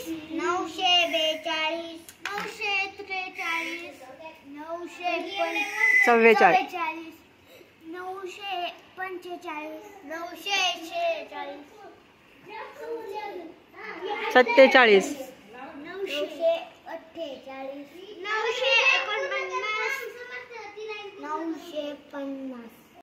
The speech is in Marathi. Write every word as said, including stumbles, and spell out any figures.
नऊशे बेचाळीस, नऊशे त्रेचाळीस, नऊशे चव्वेचाळीस, नऊशे पंचेचाळीस, नऊशे शेहेचाळीस, सत्तेचाळीस, नऊशे अठ्ठेचाळीस, नऊशे एकोणपन्नास, नऊशे पन्नास.